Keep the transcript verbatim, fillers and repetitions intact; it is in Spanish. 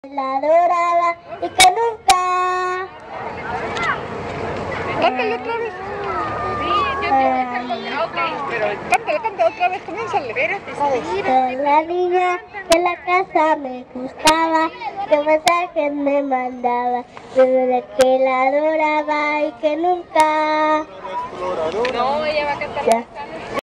La adoraba y que nunca. Cántale otra vez. Sí, yo quiero esa cosa. Ok, pero Cántale, cántale otra vez, comiénzale. espérate, Soy la niña que en la casa me gustaba, que mensajes me mandaba, de que la adoraba y que nunca. no, ella va a cantar Ya. esta.